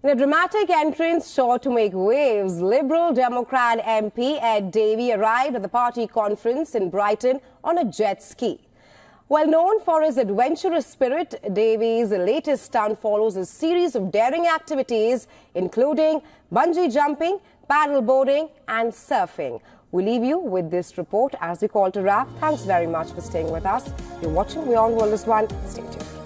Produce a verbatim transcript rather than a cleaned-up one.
In a dramatic entrance sure to make waves, Liberal Democrat M P Ed Davey arrived at the party conference in Brighton on a jet ski. Well known for his adventurous spirit, Davey's latest stunt follows a series of daring activities, including bungee jumping, paddle boarding and surfing. We leave you with this report as we call to wrap. Thanks very much for staying with us. You're watching WION The World. Stay tuned.